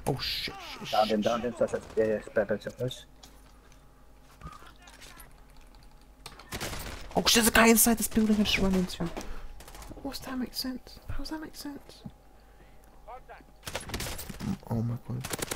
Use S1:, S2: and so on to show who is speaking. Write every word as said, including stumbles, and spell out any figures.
S1: Oh shit, shit,
S2: Down him,
S1: shit.
S2: down him. So that's yeah, yeah, spare bench of us.
S1: Oh shit, there's a guy inside this building I just ran into. What's that make sense? How does that make sense? Oh my god.